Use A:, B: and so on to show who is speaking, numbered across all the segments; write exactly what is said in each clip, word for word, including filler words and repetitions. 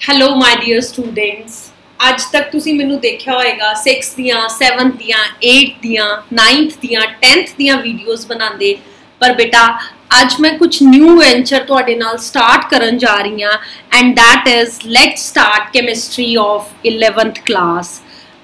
A: Hello my dear students, अज तक तुसी मैनू देखा होएगा सिक्स दियां, सैवंथ दियां, एट दियां, नाइन्थ दियां, टेंथ दियां वीडियोस बनाते। पर बेटा आज मैं कुछ न्यू वेंचर तुहाडे नाल स्टार्ट करन जा रही हाँ and that is let's start chemistry of eleventh class.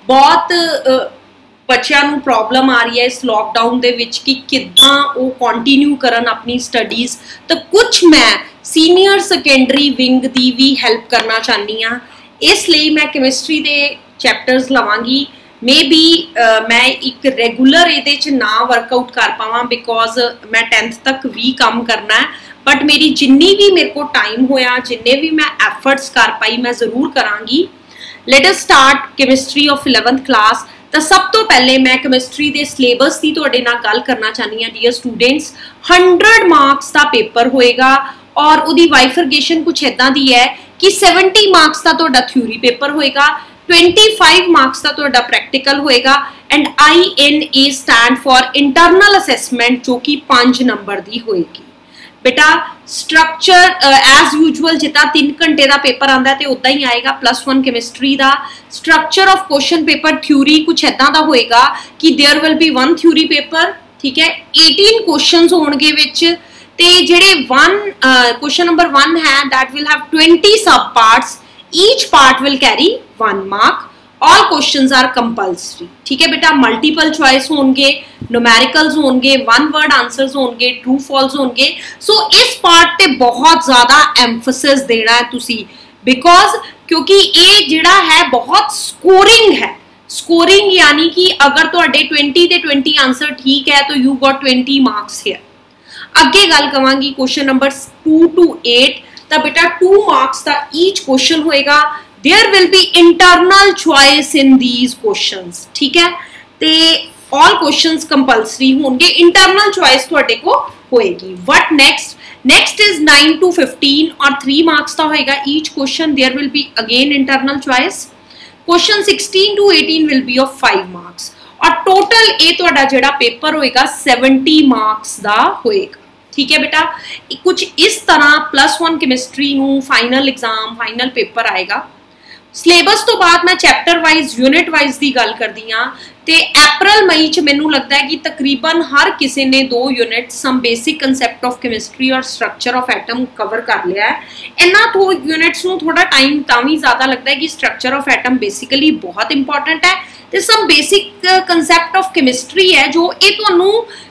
A: बहुत बच्चों नू प्रॉब्लम आ रही है इस लॉकडाउन दे विच कि किद्दां वो कंटिन्यू करन अपनी स्टडीज़। तो कुछ मैं सीनियर सैकेंडरी विंग की भी हैल्प करना चाहनी हाँ, इसलिए मैं केमिस्ट्री के चैप्टर्स लवांगी। मे बी uh, मैं एक रेगूलर ये ना वर्कआउट कर पावा बिकॉज मैं टेंथ तक भी काम करना है, बट मेरी जिन्नी भी मेरे को टाइम होया, जिन्ने भी मैं एफर्ट्स कर पाई मैं जरूर करांगी। Let us start chemistry of eleventh class. तो सब तो पहले मैं केमिस्ट्री के सिलेबस की तुहाडे नाल गल करना चाहनी हाँ डियर स्टूडेंट्स। हंड्रड मार्क्स का पेपर होएगा और उदी वाइफरगेशन कुछ इदां दी है कि सैवंटी मार्क्स का तुहाडा थ्योरी पेपर होएगा, ट्वेंटी फाइव मार्क्स का तुहाडा प्रैक्टिकल होएगा and I N A stand for internal assessment जो कि पांच नंबर की होएगी। बेटा स्ट्रक्चर एज यूजुअल जितना तीन घंटे का पेपर आता है तो उदा ही आएगा। प्लस वन केमिस्ट्री का structure of question paper theory कुछ इदां दा होएगा कि there will be one theory paper, ठीक है, एटीन क्वेश्चंस होणगे विच ते जेड़े वन क्वेश्चन नंबर वन है that will have twenty sub parts, each part will carry one mark. All questions are compulsory, ठीक है बेटा। मल्टीपल चॉइस होंगे, न्यूमेरिकल्स होंगे, वन वर्ड आंसर्स होंगे, ट्रू फॉल्स होंगे। सो so, इस पार्ट ते बहुत ज्यादा एम्फसिस देना है तुसी बिकॉज क्योंकि ये जिहड़ा है बहुत स्कोरिंग है। स्कोरिंग यानी कि अगर तुहाडे ट्वेंटी ते ट्वेंटी आंसर ठीक है तो you got twenty marks here. अगे गल कवांगी question number two to eight, तो बेटा टू मार्क्स का ईच क्वेश्चन होएगा। There will be internal choice in these questions, ठीक है। ते ऑल क्वेश्चंस कंपल्सरी होंगे, इंटरनल चॉइस तुहाडे को होएगी। What next? Next is nine to fifteen और थ्री मार्क्स का होएगा each question. There will be again internal choice. Question sixteen to eighteen will be of five marks और total ये तुहाडा जिहड़ा पेपर होएगा सैवंटी मार्क्स का होएगा, ठीक है बेटा। कुछ इस तरह प्लस वन केमिस्ट्री नू फाइनल एग्जाम फाइनल पेपर आएगा। सिलेबस तो बाद मैं चैप्टर वाइज यूनिट वाइज की गल करदी हाँ ते अप्रैल मई च मैनू लगता है कि तकरीबन हर किसी ने दो unit some basic concept of chemistry और स्ट्रक्चर ऑफ एटम कवर कर लिया है। इन्हां थो यूनिट्स नू थोड़ा टाइम तावी ज़्यादा लगता है कि स्ट्रक्चर ऑफ एटम बेसिकली बहुत इंपॉर्टेंट है ते some basic concept of chemistry है जो ये तुहानू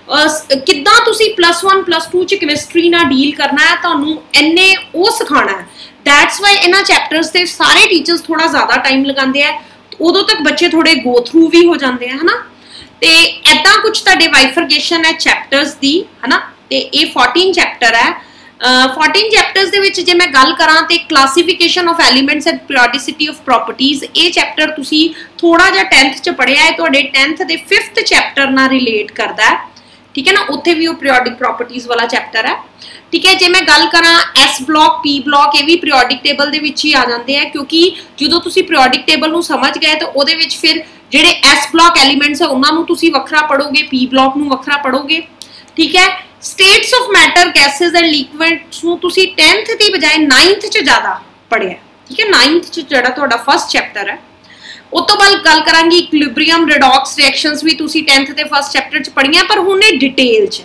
A: किद्दां तुसी प्लस वन प्लस टू च केमिस्ट्री नाल डील करना है, तुहानू इन्ने वो सिखाना है। दैट्स वाई इन्हां चैप्टर्स से सारे टीचर्स थोड़ा ज़्यादा टाइम लगाते हैं, उदों तक बच्चे थोड़े गो थ्रू भी हो जाते हैं, है ना। तो ऐदा कुछ तुहाडे वाइफरगेशन है चैप्टर्स की, है ना। तो ये फोर्टीन चैप्टर है। फोर्टीन चैप्टर्स दे विच जे मैं गल करां ते classification of elements and periodicity of properties, ये चैप्टर तुसी थोड़ा जिहा टेंथ च पढ़िया है, तुहाडे टेंथ दे फिफ्थ चैप्टर नाल रिलेट करता है, ठीक है ना। उत्थे भी वो पीरियोडिक प्रॉपर्टीज वाला चैप्टर है, ठीक है। जे मैं गल करा एस ब्लॉक पी ब्लॉक, ये भी पीरियोडिक टेबल दे विच ही आ जाते हैं क्योंकि जो तुसी पीरियोडिक टेबल नू समझ गए तो उहदे विच फिर जिहड़े एस ब्लॉक एलीमेंट्स है उन्हां नू तुसी वखरा पढ़ोगे, पी ब्लॉक नू वखरा पढ़ोगे, ठीक है। States of matter gases and liquids नू तुसी टेंथ की बजाय नाइन्थ च ज़्यादा पढ़िया, ठीक है। नाइन्थ च जिहड़ा तुहाडा फर्स्ट चैप्टर है। उस तो बाद गल करांगी इक्विलिब्रियम रिडॉक्स रिएक्शंस भी तुसी टेंथ के फर्स्ट चैप्टर च पढ़िया, पर हुणे डिटेल च।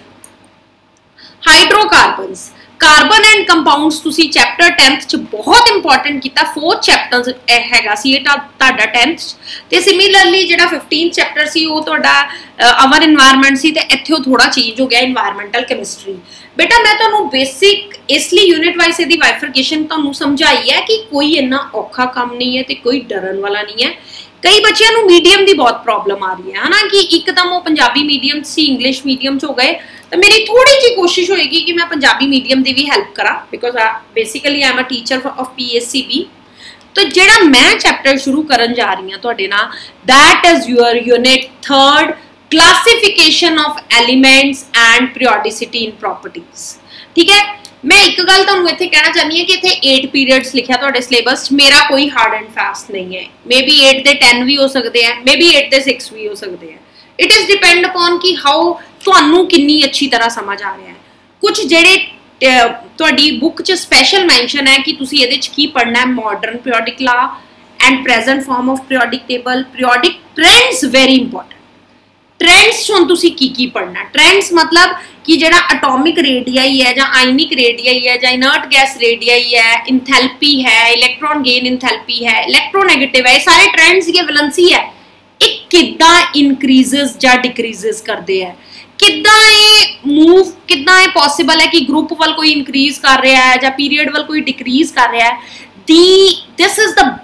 A: हाइड्रोकार्बन्स, कार्बन एंड कंपाउंड्स तुसी चैप्टर टेंथ च बहुत इंपॉर्टेंट किया, फोर्थ चैप्टर हैगा सी ये तुहाडा टेंथ ते सिमिलरली जिहड़ा फिफ्टीन चैप्टर सी वो तुहाडा अवर एनवायरनमेंट सी ते इत्थे थोड़ा चेंज हो गया एनवायरनमेंटल केमिस्ट्री। बेटा मैं तुहानू बेसिक इसलिए यूनिट वाइज इहदी वाइफरगेशन तुहानू समझाई है कि कोई इन्ना औखा काम नहीं है ते कोई डरन वाला नहीं है। कई बच्चों को मीडियम की बहुत प्रॉब्लम आ रही है ना कि एकदम वो पंजाबी मीडियम से इंग्लिश मीडियम हो गए, तो मेरी थोड़ी जी कोशिश होएगी कि मैं पंजाबी मीडियम की भी हैल्प करा because basically I am a teacher of P S C B. तो जिहड़ा मैं चैप्टर शुरू करन जा रही हूँ तुहाडे नाल that is your unit third, classification of elements and periodicity in properties, ठीक है। मैं एक गल तुहानू इत्थे कहना चाहनी है कि इत्थे एट पीरियड्स लिखा तुहाडे सिलेबस, मेरा कोई हार्ड एंड फास्ट नहीं है। Maybe eight the ten भी हो सकते हैं, maybe eight the six भी हो सकते हैं। इट इज डिपेंड अपॉन कि हाउ तुहानू कितनी अच्छी तरह समझ आ रहा है। कुछ जेड़े ਤੁਹਾਡੀ बुक च स्पैशल मैंशन है कि तुसी इहदे च की पढ़ना है modern periodic law and present form of periodic table periodic trends very important trends हुण तुसी की की पढ़ना ट्रेंड्स मतलब कि जिहड़ा एटॉमिक रेडियाई है जां आयनिक रेडियाई है जां इनर्ट गैस रेडियाई है इंथैल्पी है इलेक्ट्रॉन गेन इंथैल्पी है इलेक्ट्रोनेगेटिव है ये सारे ट्रेंड्स ये वैलेंसी है एक किद्दां इंक्रीजेस जां डिक्रीजेस करदे है किद्दां ये मूव किद्दां ये पॉसिबल है कि ग्रुप वाल कोई इंक्रीज कर रहा है जां पीरियड वाल कोई डिक्रीज कर रहा है the this is the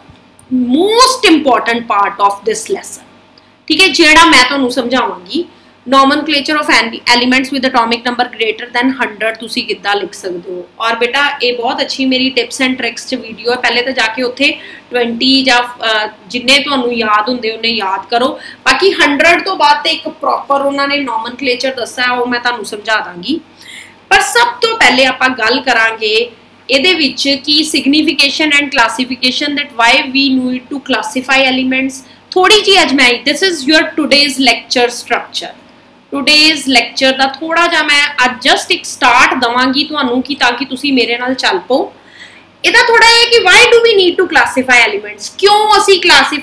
A: most important part of this lesson ठीक है जेड़ा मैं तुहानू समझावांगी nomenclature of elements with atomic number greater than hundred तुसी किद्दां लिख सकते हो और बेटा ये बहुत अच्छी मेरी टिप्स एंड ट्रिक्स च वीडियो है पहले तो जाके उत्थे ट्वेंटी जां जिन्ने तुहानू याद हुंदे उन्ने याद करो बाकी हंड्रड तो बाद एक प्रॉपर उन्होंने नॉमनक्लेचर दस्सा है वो मैं तुहानू समझा दांगी पर सब तो पहले आपां गल करांगे ਇਹਦੇ ਵਿੱਚ की signification and classification that why we need to classify elements थोड़ी जी अजमाई this is your today's lecture structure today's lecture का थोड़ा जा मैं अज जस्ट एक स्टार्ट देवांगी तुहानू कि ताकि तुसी मेरे नाल चल पो इहदा थोड़ा है कि why do we need to classify elements क्यों असी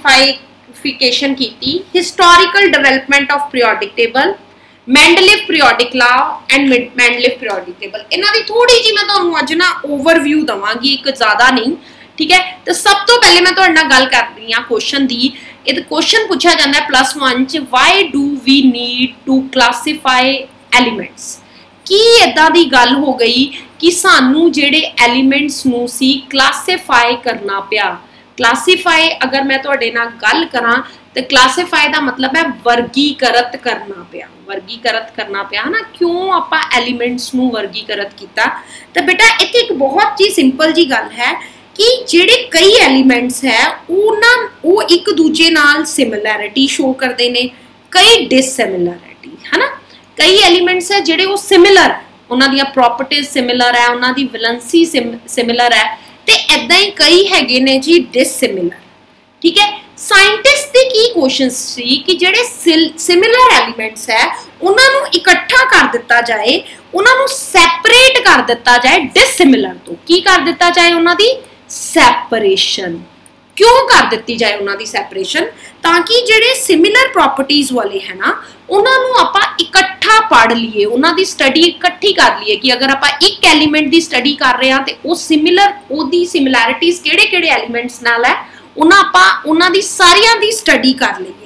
A: क्लासीफिकेशन कीती historical development of periodic table Mendeleev periodic law and Mendeleev periodic table इन्हां दी थोड़ी जी मैं तुहानू अज ना ओवरव्यू दवांगी एक ज़्यादा नहीं ठीक है तो सब तो पहले मैं तुहाडे नाल गल कर रही हां क्वेश्चन दी ये क्वेश्चन पूछा जाता है प्लस वन च why do we need to classify elements की इदां दी गल हो गई कि सानू जिहड़े एलिमेंट्स नू सी क्लासीफाई करना पिया क्लासीफाई अगर मैं तुहाडे नाल गल करां तो क्लासीफाई का मतलब है वर्गीकृत करना पिया वर्गीकृत करना पिया है ना क्यों आपां एलिमेंट्स नू वर्गीकृत किया तो बेटा इत्थे एक बहुत जी सिंपल जी गल है कि जिहड़े कई एलिमेंट्स है उन्हां वो एक दूजे नाल सिमिलैरिटी शो करते हैं कई डिससिमिलैरिटी है ना कई एलिमेंट्स है जिहड़े वो सिमिलर है उन्हां दी प्रॉपर्टीज सिमिलर है उन्हां दी वैलेंसी सिमिलर है तो इदां ही कई हैगे ने जी डिससिमिलर ठीक है साइंटिस्ट के की क्वेश्चन सी कि जिहड़े सिमिलर एलिमेंट्स है उन्होंने इकट्ठा कर दिता जाए उन्होंने सैपरेट कर दिता जाए डिससिमिलर तो की कर दिता जाए उन्होंने सैपरेशन क्यों कर दी जाए उन्होंने सैपरेशन ताकि जिहड़े सिमिलर प्रॉपर्टीज वाले है ना उन्होंने आपां इकट्ठा पढ़ लीए उन्होंने स्टडी इकट्ठी कर लीए कि अगर आपां एक एलीमेंट की स्टडी कर रहे हैं तो वो सिमिलर ओदी सिमिलैरिटीज किहड़े किहड़े एलीमेंट्स नाल है उन्होंने सारियां दी स्टडी कर लीए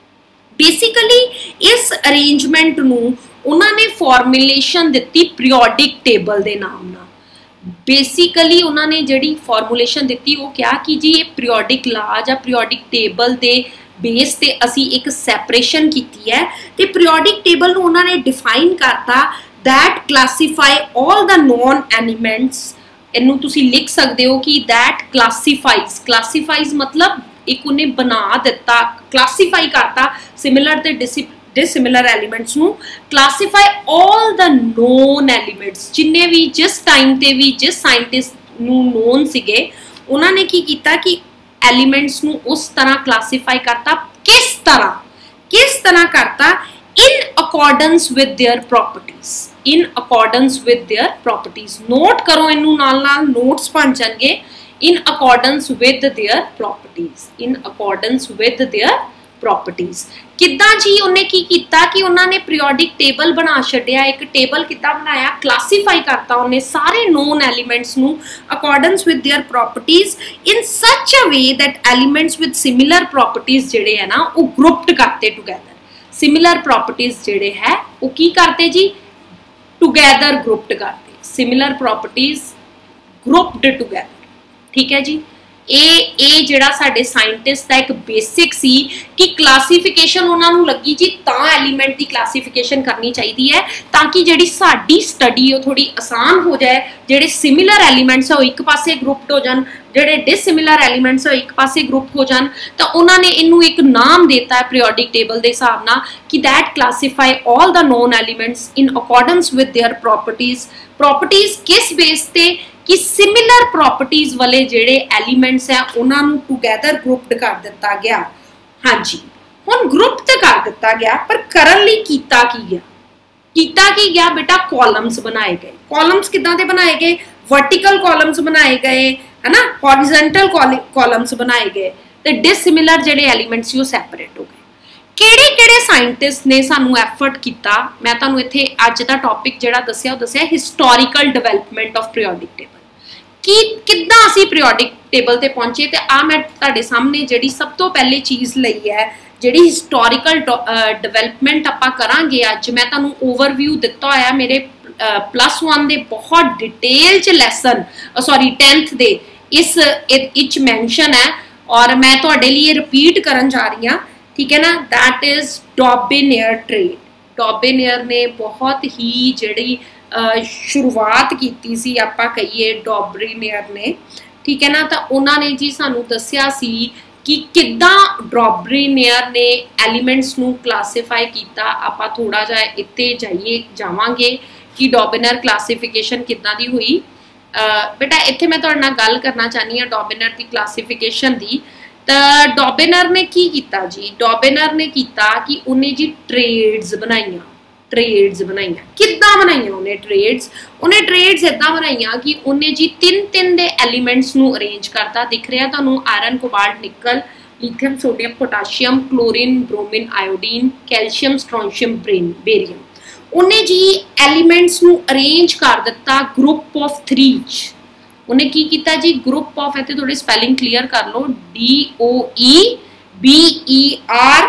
A: बेसिकली इस अरेंजमेंट नू उन्होंने फॉर्मुलेशन दी पीरियोडिक टेबल के नाम ना बेसिकली उन्होंने जिहड़ी फॉर्मुलेशन दी वो क्या कि जी ये पीरियोडिक लॉ या पीरियोडिक टेबल के बेस ते असी एक सैपरेशन की है तो पीरियोडिक टेबल नू उन्होंने डिफाइन करता that classify all the known elements इनू तुसी लिख सकते हो कि दैट क्लासीफाइज क्लासीफाइज मतलब एक उन्हें बना दिता क्लासीफाई करता सिमिलर ते डिससिमिलर एलिमेंट्स नू classify all the known elements जिन्ने भी जिस टाइम ते भी जिस साइंटिस्ट नू नोन सीगे उन्होंने की कीता कि एलिमेंट्स नू उस तरह क्लासीफाई करता किस तरह किस तरह करता in accordance with their properties in accordance with their properties note करो इनू नाल नाल नोट्स बन जाएंगे in accordance with their properties in accordance with their properties किद्दां जी उन्हें की कीता कि उन्होंने पीरियोडिक टेबल बना छड्डिया एक टेबल किद्दां बनाया क्लासीफाई करता उन्हें सारे नोन एलिमेंट्स नू accordance with their properties in such a way that elements with similar properties जिहड़े है ना वो ग्रुप्ड करते टुगैदर सिमिलर प्रॉपर्टीज जिहड़े है वो की करते जी टुगैदर ग्रुप्ड करते सिमिलर प्रॉपर्टीज ग्रुप्ड टुगैदर ठीक है जी ए ए जिहड़ा साडे साइंटिस्ट दा एक बेसिक सी कि क्लासीफिकेशन उन्होंने लगी जी तां एलीमेंट की क्लासीफिकेशन करनी चाहिए है ताकि जिहड़ी साडी स्टडी वो थोड़ी आसान हो जाए जिहड़े सिमिलर एलीमेंट्स है वो एक पासे ग्रुप्ड हो जान जिहड़े डिससिमिलर एलीमेंट्स है वो एक पासे ग्रुप हो जान तो उन्होंने इनू एक नाम देता है पीरियोडिक टेबल के हिसाब नाल कि that classify all the known elements in accordance with their properties properties किस बेस ते कि सिमिलर प्रॉपर्टीज वाले जिहड़े एलीमेंट्स है उन्होंने टुगैदर ग्रुप्ड कर दिता गया हाँ जी हुण ग्रुप तो कर दिता गया पर करन लई कीता की गया कीता की गया बेटा, कॉलम्स बनाए गए। कॉलम्स किदां दे बनाए गए? वर्टिकल कॉलम्स बनाए गए है ना, हॉरिजॉन्टल कॉलम्स बनाए गए, ते डिसिमिलर जिहड़े एलीमेंट्स सी वो सैपरेट हो गए। किहड़े किहड़े साइंटिस्ट ने सानू एफर्ट किया, मैं तुहानू इत्थे अज दा टॉपिक जिहड़ा दस्सिया वो दस्सिया historical development of periodic table, कि किद्दां असीं पीरियोडिक टेबल ते पहुंचे। ते आ मैं तुहाडे सामने जिहड़ी सब तो पहले चीज़ लई है, जिहड़ी हिस्टोरिकल डिवेलपमेंट आपां करांगे अज, मैं तुहानू ओवरव्यू दिता होया मेरे प्लस वन दे बहुत डिटेल च लैसन, सॉरी टेंथ दे इस इच मैंशन है, और मैं तुहाडे लिए रिपीट करन जा रही हाँ, ठीक है ना। That is Dobereiner triad. Dobereiner ने बहुत ही जिहड़ी शुरुआत की सी, आपां कहिए डॉबिनेयर ने, ठीक है ना। तो उन्होंने जी सानू दस्सिया सी कि किद्दां डॉबिनेयर ने एलीमेंट्स नू क्लासीफाई किया। आपां थोड़ा जा इत्ते जाइए जावांगे कि डॉबिनेयर क्लासीफिकेशन किद्दां दी हुई। बेटा इत्थे मैं तुहाडे नाल गल करना चाहनी हाँ डॉबिनेयर की क्लासीफिकेशन दी। तो डॉबिनेयर ने की किया जी, डॉबिनेयर ने किया कि उन्हें जी ट्रेड्स बनाइया, ट्रेड्स बनाइया किद्दां बनाइया उन्हें ट्रेड्स, उन्हें ट्रेड्स इदां बनाइया कि उन्हें जी तीन तीन दे एलीमेंट्स नू अरेंज करता। दिख रहा तुहानू iron, cobalt, nickel, lithium, sodium, potassium, chlorine, bromine, iodine, calcium, strontium, barium. उन्हें जी एलीमेंट्स नू अरेंज कर दिता ग्रुप ऑफ थ्री। उन्हें की किया जी, ग्रुप ऑफ, इत्थे थोड़ी स्पैलिंग क्लीयर कर लो, D O E B E R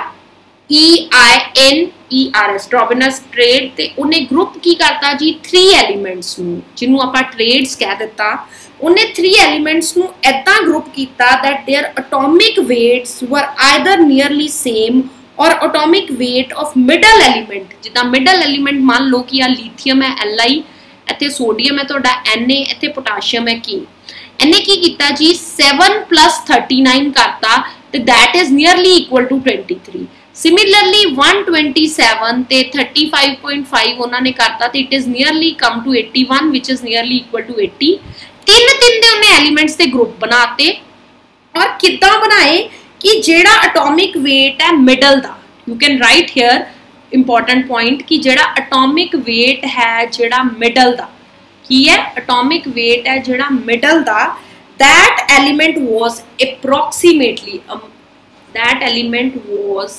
A: E I N E R S, Dobereiner triad. ते उन्हें ग्रुप की करता जी थ्री एलीमेंट्स नू, जिन्हों आपां ट्रेड्स कह दिता। उन्हें थ्री एलीमेंट्स नू ऐदां ग्रुप किया that their atomic weights were either nearly same और atomic weight of middle element, जिदा मिडल एलीमेंट मान लो कि आ लिथियम है एल आई, इत्थे सोडियम है तुहाडा एन ए, इत्थे पोटाशियम है के। इन्हें की किया जी सैवन प्लस थर्टी नाइन करता, तो that is nearly equal to twenty three. Similarly one twenty seven ते थर्टी फाइव पॉइंट फाइव उन्होंने करता, तो it is nearly come to eighty one which is nearly equal to eighty. तीन तीन दे उन्हें elements के ग्रुप बनाते, और किद्दां बनाए कि जेड़ा एटॉमिक वेट है मिडल दा, you can write here important point कि जेड़ा एटॉमिक वेट है जेड़ा मिडल दा की है, एटॉमिक वेट है जेड़ा मिडल दा, that element was approximately that element was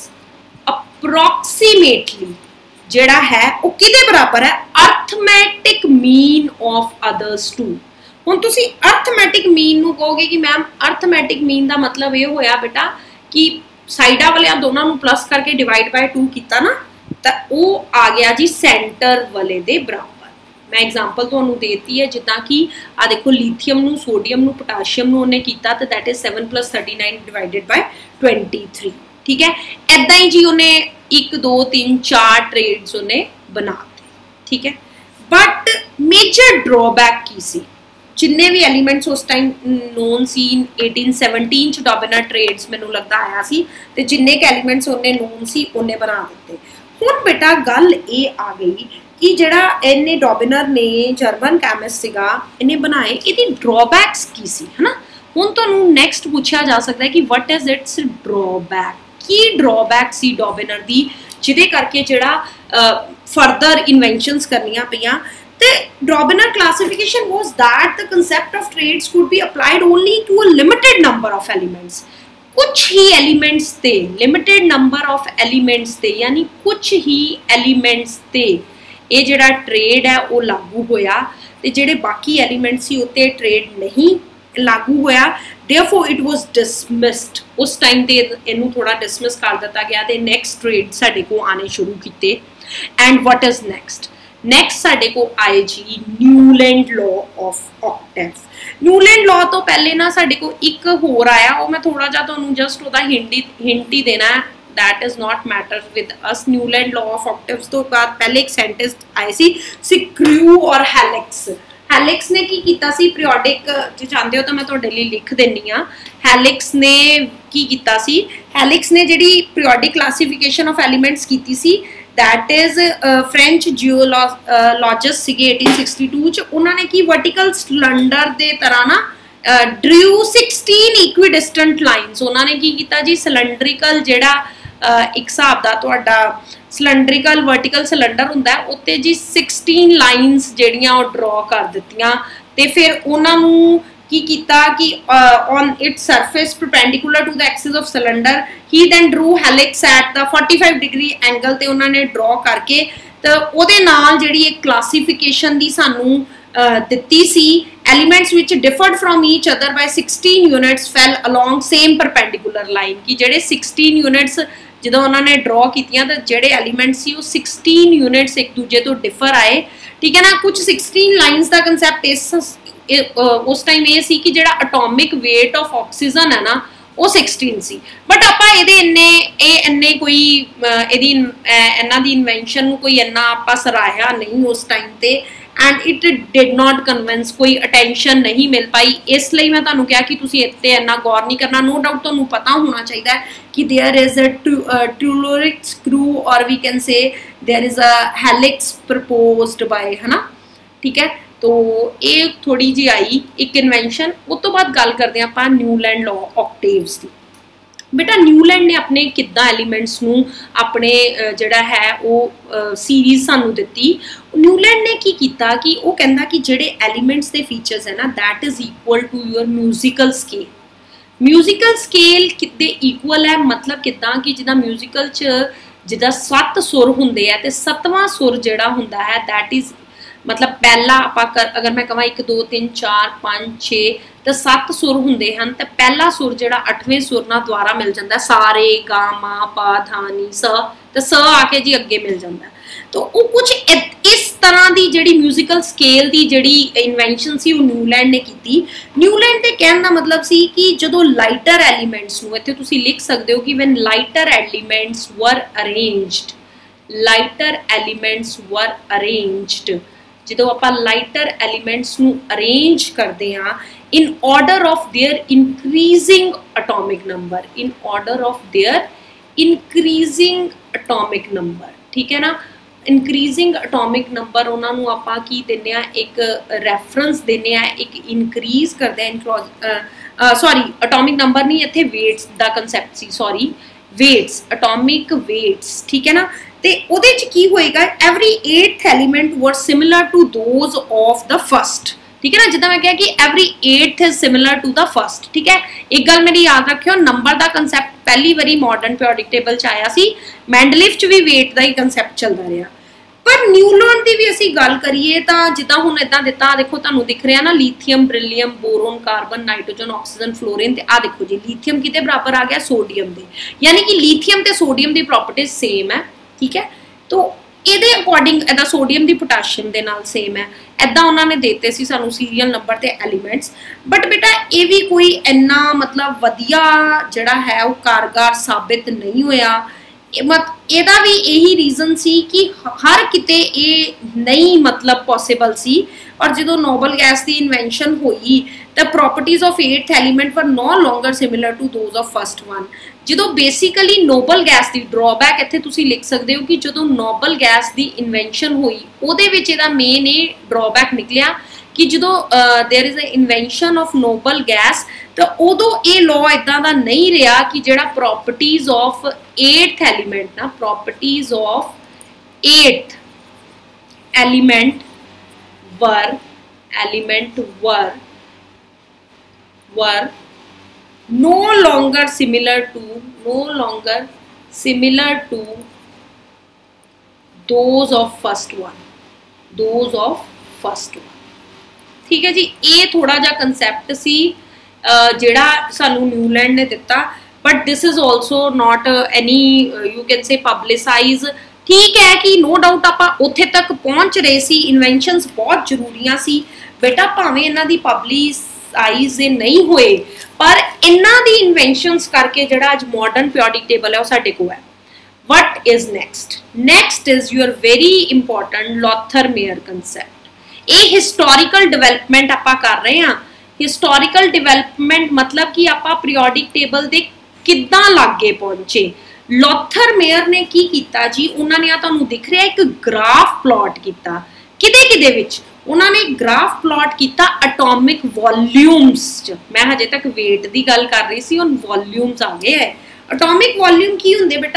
A: approximately जेड़ा है वो किदे बराबर है, arithmetic mean of others two. हुण तुसी अर्थमैटिक मीन नू कहोगे कि मैम अर्थमैटिक मीन दा मतलब ये होया बेटा कि साइडा वाले दोनों नू प्लस करके डिवाइड बाय टू किया ना, तो वो आ गया जी सेंटर वाले दे बराबर। मैं एग्जाम्पल तुहानू देती है, जिदा कि आ देखो लिथियम नू, सोडियम नू, पोटाशियम नू उन्हें किया, तो that is seven plus thirty nine divided by twenty three, ठीक है। ऐदा ही जी उन्हें एक दो तीन चार ट्रेड्स उन्हें बनाते, ठीक है। बट मेजर ड्रॉबैक की सी, जिन्ने भी एलीमेंट्स उस टाइम नोन सी एटीन सैवनटीन च डॉबिनेयर ट्रेड्स मैनू लगता आया सी, ते जिन्ने के एलीमेंट्स उन्हें नोन सी उन्हें बना दिते। हुण बेटा गल ये आ गई कि जिहड़ा इन्ने डॉबिनेयर ने जर्मन कैमिस्ट सीगा इन्हें बनाए, इहदी ड्रॉबैक्स की सी, है ना। हुण तुहानू नैक्सट पूछा जा सकता है कि वट इज इट्स ड्रॉबैक, की ड्रॉबैक सी डॉबिनेयर दी जिहदे करके जिहड़ा फर्दर इन्वेंशनस करनियां पईयां। The Dobener classification was that the concept of trades could be applied only to a limited number of elements. कुछ ही एलिमेंट्स थे, लिमिटेड नंबर ऑफ एलिमेंट्स थे, यानी कुछ ही एलिमेंट्स थे ये जिहड़ा ट्रेड है वो लागू होया, ते जिहड़े बाकी एलिमेंट्स सी उत्ते ट्रेड नहीं लागू होया। Therefore it was dismissed। उस टाइम ते इनू थोड़ा डिसमिस कर दिता गया, ते नेक्स्ट ट्रेड साडे को आने शुरू कीते। And what is next? Next साडे को आए जी Newland law of octave. Newland law तो पहले ना साडे को एक होर आया, वो मैं थोड़ा जा तुहानू जस्ट ओहदा हिंट हिंट ही देना है, that is not matter with us. Newland law of octaves तो बाद पहले एक साइंटिस्ट आए सी सिक्रू और हेलिक्स। हेलिक्स ने की कीता सी, पीरियोडिक जे चाहते हो तो मैं तुहाडे लई लिख देनी आ। हेलिक्स ने की कीता सी, हेलिक्स ने जिहड़ी पीरियोडिक क्लासीफिकेशन ऑफ एलीमेंट्स कीती सी, दैट इज फ्रेंच जियोलॉजिस्ट सीगे एटीन सिक्सटी टू च। उन्होंने की वर्टिकल सिलेंडर दे तरह ना ड्रू सिक्सटीन इक्विडिस्टेंट लाइन्स। उन्होंने की कीता जी सिलेंड्रिकल जिहड़ा एक हिसाब दा तुहाडा सिलेंड्रिकल वर्टिकल सिलेंडर हुंदा है उत्ते जी सिक्सटीन लाइन्स जिहड़ियां ओह ड्रॉ कर दित्तियां ते फिर उन्हां नूं की कीता कि on its surface perpendicular to the axis of cylinder he then drew helix at the forty five degree angle ते उन्होंने ड्रॉ करके तो उहदे नाल जिहड़ी एक क्लासीफिकेशन दी सानू दित्ती सी elements which differed from each other by sixteen units fell along same perpendicular line कि जिहड़े सिक्सटीन यूनिट्स ਜਦੋਂ ਉਹਨਾਂ ਨੇ ਡਰਾ ਕੀਤੀਆਂ ਤਾਂ ਜਿਹੜੇ ਐਲੀਮੈਂਟਸ ਸੀ ਉਹ सिक्सटीन यूनिट्स एक दूजे तो डिफर आए ठीक है ना। कुछ सिक्सटीन लाइन्स का कंसैप्ट इस उस टाइम ये सी कि ਜਿਹੜਾ एटॉमिक वेट ऑफ ऑक्सीजन है ना वो सिक्सटीन सी बट ਆਪਾਂ ਇਹਦੇ ਇੰਨੇ ਇਹ ਇੰਨੇ ਕੋਈ ਇਹਦੀ ਇਹਨਾਂ ਦੀ ਇਨਵੈਂਸ਼ਨ ਨੂੰ ਕੋਈ ਇੰਨਾ ਆਪਾਂ ਸਰਾਹਿਆ ਨਹੀਂ ਉਸ ਟਾਈਮ ਤੇ and it did not convince कोई अटेंशन नहीं मिल पाई इसलिए मैं तुहानू कहा कि तुसीं इत्ते इन्ना गौर नहीं करना। नो डाउट तुहानू पता होना चाहिए कि there is a telluric screw और we can say there is a helix proposed by है ना ठीक है। तो ये थोड़ी जी आई एक इन्वेंशन उस तो बाद गल करते हैं आपां न्यूलैंड लॉ ऑक्टेव्स की। बेटा न्यूलैंड ने अपने किद्दां एलीमेंट्स नूं अपने जिहड़ा है वो सीरीज़ सानू दित्ती। न्यूलैंड ने की कीता कि वो कहंदा कि जिहड़े एलीमेंट्स दे फीचर्स है ना that is equal to your musical scale. Musical scale किद्दे इक्वल है मतलब किद्दां कि जिद्दां म्यूजिकल च जिद्दां सत्त सुर हुंदे है ते सत्तवां सुर जिहड़ा हुंदा है दैट इज़ मतलब पहला आप अगर मैं कहां एक दो तीन चार पाँच छे तो सत्त सुर हुंदे हन तो पहला सुर जिहड़ा अठवें सुर नाल द्वारा मिल जाता सारे गा मा पा धा नी स तो स आके जी अगे मिल जाता। तो वो कुछ इस तरह की जिहड़ी म्यूजिकल स्केल की जिहड़ी इन्वेंशन सी वो न्यूलैंड ने की। न्यूलैंड के कहने का मतलब सी कि जदों लाइटर एलीमेंट्स नूं इत्थे तुसीं लिख सकते हो कि when lighter elements were arranged lighter elements were arranged जो आप लाइटर एलीमेंट्स नू अरेंज करते हैं in order of their increasing atomic number in order of their increasing atomic number ठीक है ना। इंक्रीजिंग एटॉमिक नंबर उन्होंने आप की देने एक रैफरेंस देने एक इंक्रीज करते हैं सॉरी एटॉमिक नंबर नहीं इत्थे वेट्स का कंसैप्ट सी सॉरी वेट्स एटॉमिक वेट्स ठीक है ना। ते उहदे च की होएगा every eighth element were similar to those of the first ठीक है ना। जिद्दां मैं कहा कि every eighth is similar to the first ठीक है। एक गल मेरी याद रखियो नंबर का कंसैप्ट पहली बारी मॉडर्न पीरियोडिक टेबल च आया सी मैंडलीफ च भी वेट का ही कंसैप्ट चलता रहा पर न्यूलैंड की भी असीं गल करिए तो जिद्दां हुण इदां दिता देखो तुहानूं दिख रहा ना lithium beryllium boron carbon nitrogen oxygen fluorine ते आ देखो जी लिथियम किते बराबर आ गया सोडियम दे यानी कि लिथियम ते सोडियम की प्रॉपर्टीज सेम है ठीक है। तो ये अकॉर्डिंग इदा सोडियम की पोटाशियम के नाल सेम है इदा उन्होंने देते सी सानू सीरीयल नंबर ते एलीमेंट्स बट बेटा ये भी कोई इन्ना मतलब वधिया जिहड़ा है वो कारगर साबित नहीं होया। मत एदा भी यही रीजन सी कि हर किते ये नहीं मतलब पॉसिबल सी और जो नोबल गैस की इन्वेंशन हुई तो properties of eighth element were no longer similar to those of first one. जो बेसिकली नोबल गैस की ड्रॉबैक इत्थे तुसीं लिख सकते हो कि जो नोबल गैस की इन्वेंशन हुई उहदे विच इहदा मेन ये ड्रॉबैक निकलिया कि जो there is a invention of noble gas तो उदों ये लॉ इदां दा नहीं रहा कि जिहड़ा प्रॉपर्टीज ऑफ एट्थ एलीमेंट ना properties of eighth element were element were were no longer similar to no longer similar to those of first one those of first one ठीक है जी। ये थोड़ा जा कंसैप्ट सी जिहड़ा सानू न्यूलैंड ने दिता but this is also not any you can say publicize ठीक है कि नो डाउट आपां उत्थे तक पहुंच रहे सी इन्वेंशनस बहुत जरूरियां सी बेटा भावें इन्हां दी पब्लिस साइज नहीं होए पर इन्हां दी इन्वेंशनस करके जिहड़ा अज मॉडर्न पीरियोडिक टेबल है वो साडे कोल है। What is next next is your very important Lothar Meyer concept. ये हिस्टोरिकल डिवेलपमेंट आपां कर रहे हैं। हिस्टोरिकल डिवेलपमेंट मतलब कि आपां पीरियोडिक टेबल दे किद्दां लागे पहुंचे। लॉथर-मेयर ने की कीता जी उन्होंने तुहानूं दिख रहा एक ग्राफ प्लॉट कीता किदे किदे विच उन्होंने ग्राफ प्लॉट किया एटॉमिक वॉल्यूम्स च। मैं हजे तक वेट की गल कर रही सी हुण वॉल्यूम्स आ गए है। एटॉमिक वॉल्यूम की हुंदे बेटा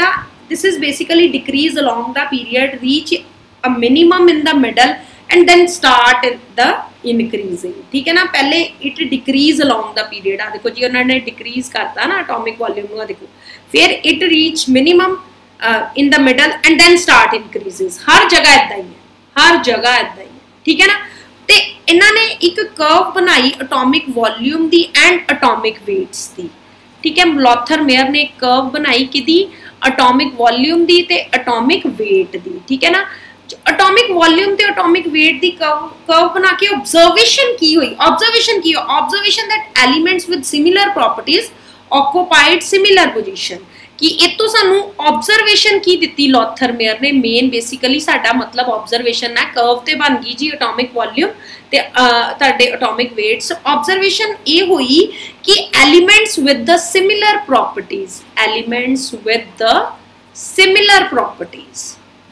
A: this is basically decrease along the period, reach a minimum in the middle and then start the increasing. ठीक है ना, पहले it decrease along the period, आ देखो जी उन्होंने decrease करता ना atomic volume ਨੂੰ, आ देखो फिर it reach minimum uh, in the middle and then start increases. हर जगह इदा ही है, हर जगह इदा ही है, ठीक है ना। ते इन्होंने एक curve बनाई atomic volume the and atomic weights दी, ठीक है। लोथर मेयर ने एक कर्व बनाई कि एटॉमिक वॉल्यूम दी ते एटॉमिक वेट दी, ठीक है ना। एटॉमिक वॉल्यूम ते एटॉमिक वेट दी कर्व कर्व बना के ऑब्जर्वेशन की हुई, ऑब्जर्वेशन की observation that elements with similar properties occupied similar position, कि ਇਹ ਤੋਂ ਸਾਨੂੰ ऑब्जर्वेशन की ਦਿੱਤੀ ਲੋਥਰ ਮੇयर ने। मेन बेसिकली साडा मतलब ऑब्जर्वेशन है कर्व ते बन गई जी एटॉमिक वॉल्यूम ते ਤੁਹਾਡੇ एटॉमिक वेट्स। ऑब्जर्वेशन ये हुई कि elements with the similar properties, elements with the similar properties,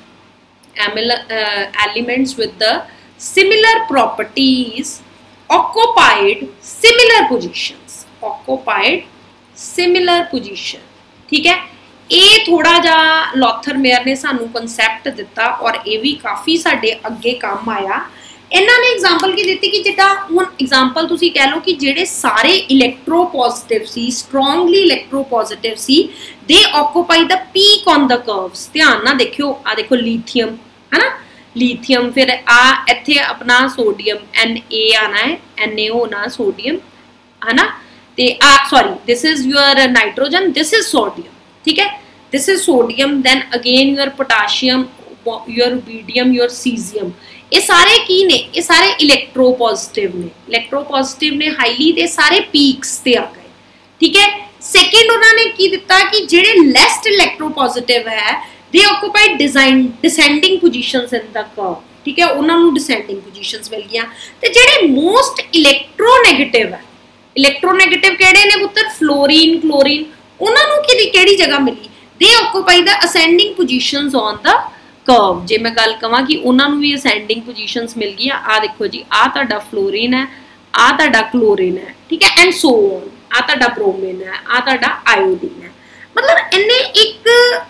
A: elements with the similar properties occupied similar positions, occupied similar position, ठीक है। ये थोड़ा जा लोथर मेयर ने सानू कंसैप्ट दिता और ये भी काफ़ी साडे अगे काम आया। इन्होंने एग्जाम्पल की दी कि जिदा हुण एग्जाम्पल तुसी कह लो कि जेडे सारे इलैक्ट्रो पॉजिटिव सी, स्ट्रोंगली इलैक्ट्रो पॉजिटिव सी, they occupy the peak on the curves. ध्यान ना देखियो, आ देखो लिथियम है ना, लिथियम, फिर आ इत्थे अपना सोडियम एन ए आना है, एन ए होना सोडियम है ना, ते आ sorry this is your nitrogen, this is sodium, ठीक है, this is sodium, then again your potassium, your rubidium, your caesium. ये सारे की ने, ये सारे इलैक्ट्रो पॉजिटिव ने, इलैक्ट्रो पॉजिटिव ने हाईली ते सारे पीक्स ते आ गए, ठीक है। सेकेंड उन्होंने की दिता कि जेडे लेस्ट इलैक्ट्रो पॉजिटिव है they occupied design descending positions in the curve, ठीक है, उन्होंने डिसेंडिंग पोजीशंस मिल गई। ते जेडे मोस्ट इलैक्ट्रोनेगेटिव है, इलैक्ट्रोनेगेटिव केड़े ने पुत्र, फ्लोरीन, क्लोरीन, उन्होंने कि केड़ी जगह मिली, they occupy the ascending positions on the curve. जे मैं गल कहां कि उन्होंने भी असेंडिंग पोजीशंस मिल गई। आ देखो जी, आ तुहाडा फ्लोरीन है, आ तुहाडा क्लोरीन है, ठीक है, एंड सो ऑन, आ तुहाडा ब्रोमीन है, आ तुहाडा आयोडीन है। मतलब इन्हें एक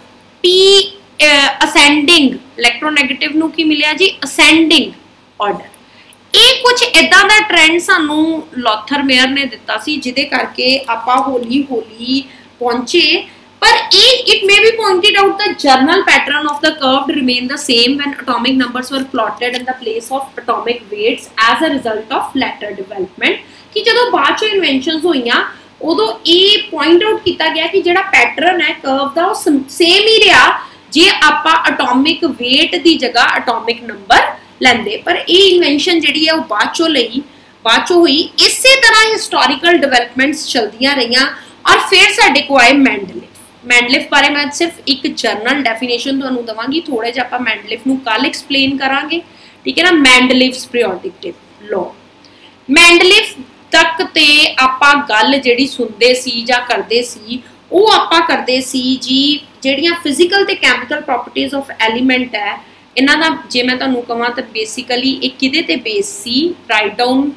A: पी असेंडिंग इलैक्ट्रोनेगेटिव नूं की मिलिया जी, असेंडिंग ऑर्डर। ये कुछ इदां दा ट्रेंड सानू लोथर मेयर ने दिता सी, जिदे करके आपां हौली हौली पहुंचे। पर it may be pointed out the general pattern of the curve remain the same when atomic numbers were plotted in the place of atomic weights as a result of later development. कि जदों बाद चो inventions होईयां उदों ये point out किया गया कि जिहड़ा पैटर्न है कर्व दा वो सेम ही रहा जे आपां एटॉमिक वेट की जगह एटॉमिक नंबर लेंदे। पर ये इन्वेंशन जिहड़ी है वो बाद चो लई बाद चो हुई। इसे तरह हिस्टोरिकल डेवलपमेंट्स चलदियां रहियां और फिर साडे को आए मैंडलिफ। मैंडलिफ बारे मैं सिर्फ एक जनरल डेफिनेशन तुहानूं दवांगी, थोड़े जिहा आपां मैंडलिफ नूं कल एक्सप्लेन करांगे, ठीक है ना। मैंडलिफ्स पीरियोडिक लॉ, मैंडलिफ तक ते आपां गल जिहड़ी सुनदे सी जां करदे सी वो आपां करदे सी जी जिहड़ियां फिजिकल ते कैमिकल प्रॉपर्टीज ऑफ एलीमेंट है इन्हां दा जे मैं तुहानूं कहां तां बेसिकली एक किहदे ते बेस सी, write down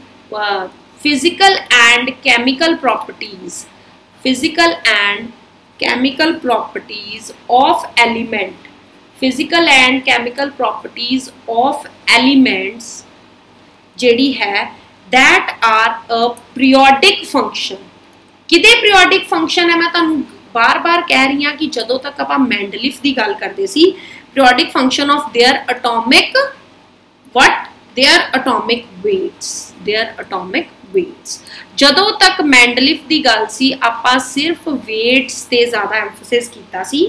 A: physical and chemical properties, physical and chemical properties of element, physical and chemical properties of elements जेड़ी है that are a periodic function। किदे periodic function है मैं तुहानूं बार बार कह रही हाँ कि जदों तक आपां मैंडलिफ की गल करते सी periodic function of their atomic what their atomic weights, their atomic weights। जदों तक मैंडलिफ की गल सी आपां सिर्फ वेट्स ते ज़्यादा एम्फोसिस कीता सी।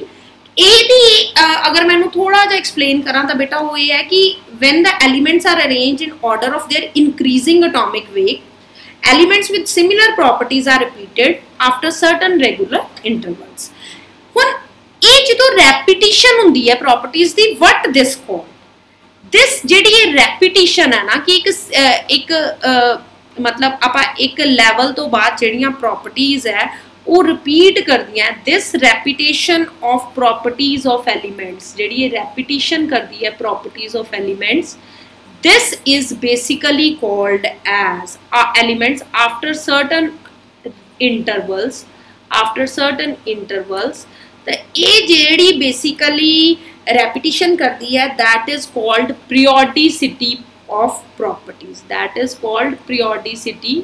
A: एदी अगर मैनू थोड़ा जा एक्सप्लेन करा तो बेटा वो ये है कि when the elements are arranged in order of their increasing atomic weight, elements with similar properties are repeated after certain regular intervals. हुण ये जो रेपिटिशन हुंदी है प्रॉपर्टीज दी, व्हाट दिस कॉल्ड, दिस जिहड़ी ये रेपिटिशन है ना कि एक एक मतलब आप एक लैवल तो बाद जिहड़ियां प्रॉपर्टीज है वो रिपीट कर दियां। This repetition of properties of elements, जिहड़ी ये रेपिटिशन कर दी है properties of elements, this is basically called as elements after certain intervals, after certain intervals तो ये जिहड़ी बेसिकली रेपिटिशन करती है that is called periodicity of properties that is called periodicity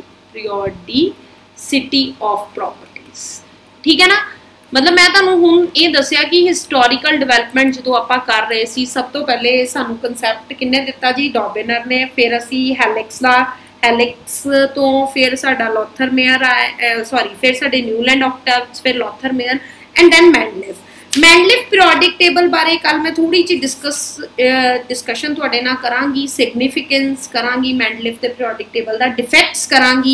A: periodicity of properties ठीक है ना। मतलब मैं तुहानूं हुण ये दस्सिया कि हिस्टोरिकल डिवेलपमेंट जो आपां कर रहे सी सब तो पहले सानूं कंसैप्ट किन्ने दिता जी डॉबेनर ने, फिर असी हैलिक्स दा हैलिक्स तो फिर साडा लोथरमेयर आया सॉरी फिर साडे न्यूलैंड ऑक्टेव्स फिर Lothar Meyer and then Mendeleev. Mendeleev periodic table बारे कल मैं थोड़ी जी डिस्कस डिस्कशन तुहाडे नाल करांगी, सिग्निफिकेंस करांगी मैंडलिफ दे पीरियोडिक टेबल दा, डिफेक्ट्स करांगी,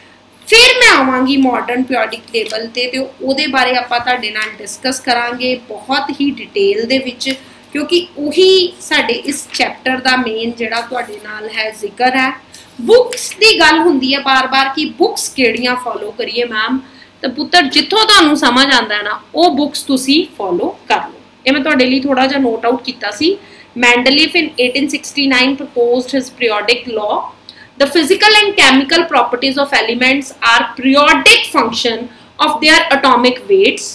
A: फिर मैं आवांगी मॉडर्न पीरियोडिक टेबल ते ते ओहदे बारे आपां तुहाडे नाल डिस्कस करांगे बहुत ही डिटेल दे विच, क्योंकि उही साडे इस चैप्टर दा मेन जिहड़ा तुहाडे नाल है जिक्र है। बुक्स दी गल हुंदी है बार बार कि बुक्स किहड़ियां फॉलो करिए मैम, तो पुत्तर जिथों तुहानूं समझ आंदा है ना वो बुक्स तुसी फॉलो कर लो। ये मैं तुहाडे लई थोड़ा जिहा नोट आउट कीता सी। Mendeleev in eighteen sixty-nine proposed his periodic law. The physical and chemical properties of elements are periodic function of their atomic weights.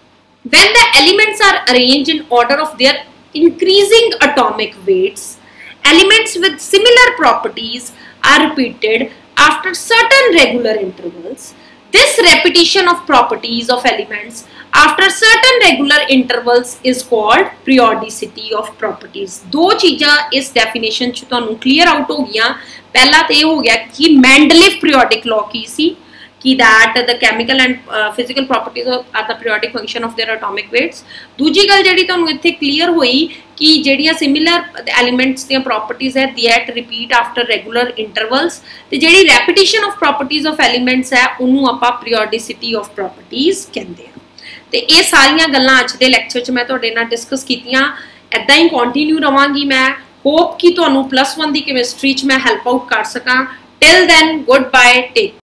A: When the elements are arranged in order of their increasing atomic weights, elements with similar properties are repeated after certain regular intervals. This repetition of properties of elements after certain regular intervals is called periodicity of properties. दो चीज़ां इस definition च तुहानूं clear out हो गया। पहला तो ये हो गया कि मैंडलिफ periodic law की सी कि that the chemical and uh, physical properties of are the periodic function of their atomic weights। दूजी गल जिहड़ी तुहानूं इत्थे clear होई कि जिहड़ियां similar elements ਦੀਆਂ properties है that repeat after regular intervals, ते जिहड़ी repetition of properties of elements है ਉਹਨੂੰ ਆਪਾਂ periodicity of properties ਕਹਿੰਦੇ ਆ। ਤੇ ਇਹ ਸਾਰੀਆਂ ਗੱਲਾਂ ਅੱਜ ਦੇ ਲੈਕਚਰ 'ਚ ਮੈਂ ਤੁਹਾਡੇ ਨਾਲ ਡਿਸਕਸ ਕੀਤੀਆਂ। ਐਦਾਂ ਹੀ ਕੰਟੀਨਿਊ ਰਵਾਂਗੀ ਮੈਂ। ਹੋਪ ਕਿ ਤੁਹਾਨੂੰ ਪਲੱਸ वन ਦੀ ਕੈਮਿਸਟਰੀ 'ਚ ਮੈਂ ਹੈਲਪ ਆਊਟ ਕਰ ਸਕਾਂ। Till then goodbye, take